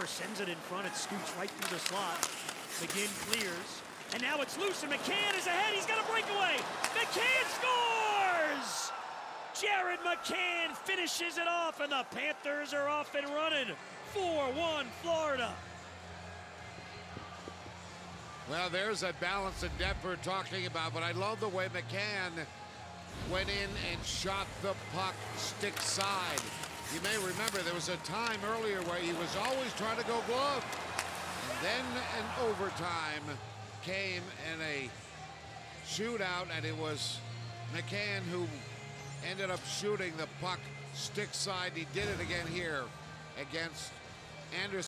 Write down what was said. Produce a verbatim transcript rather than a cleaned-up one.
sends it in front. It scoots right through the slot. McGinn clears. And now it's loose, and McCann is ahead. He's got a breakaway. McCann scores! Jared McCann finishes it off, and the Panthers are off and running. four one Florida. Well, there's that balance that Denver talking about, but I love the way McCann went in and shot the puck stick side. You may remember there was a time earlier where he was always trying to go glove. And then an overtime came in a shootout, and it was McCann who ended up shooting the puck stick side. He did it again here against Anderson.